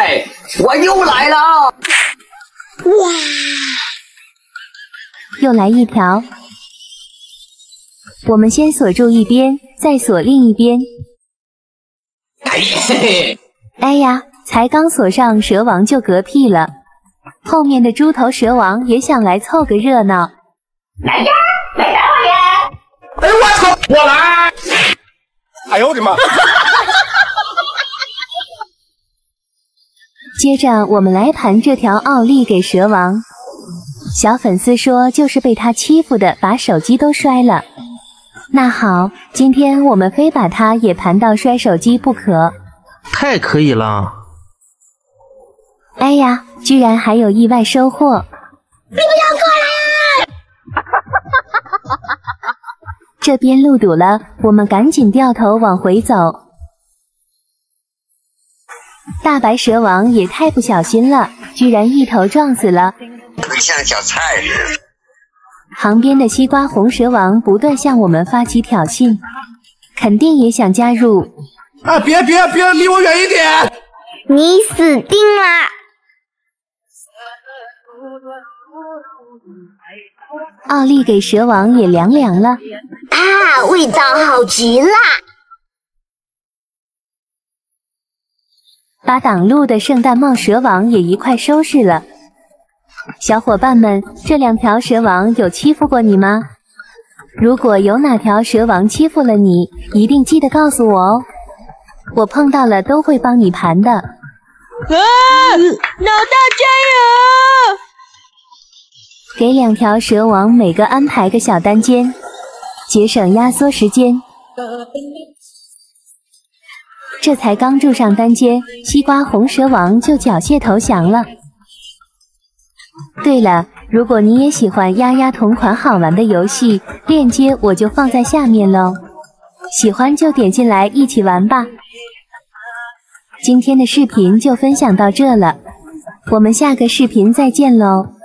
我又来了！ 哇！ 又来一条。我们先锁住一边，再锁另一边。哎呀，才刚锁上，蛇王就嗝屁了。后面的猪头蛇王也想来凑个热闹。 来呀，来呀！哎呦我操！我来！哎呦我的妈！ 接着我们来盘这条奥利给蛇王。小粉丝说就是被他欺负的，把手机都摔了。那好，今天我们非把他也盘到摔手机不可。 太可以了！ 哎呀，居然还有意外收获！ 你不要过来啊！ 这边路堵了，我们赶紧掉头往回走。大白蛇王也太不小心了，居然一头撞死了。 会像小菜似的。 旁边的西瓜红蛇王不断向我们发起挑衅，肯定也想加入。 啊！别，离我远一点！ 你死定了！ 奥利给蛇王也凉凉了。 啊，味道好极了！ 把挡路的圣诞帽蛇王也一块收拾了。小伙伴们，这2条蛇王有欺负过你吗？如果有哪条蛇王欺负了你，一定记得告诉我哦，我碰到了都会帮你盘的。 脑大加油！ 给2条蛇王每个安排个小单间，节省压缩时间。这才刚住上单间，西瓜红蛇王就缴械投降了。对了，如果你也喜欢丫丫同款好玩的游戏，链接我就放在下面喽，喜欢就点进来一起玩吧。今天的视频就分享到这了，我们下个视频再见喽。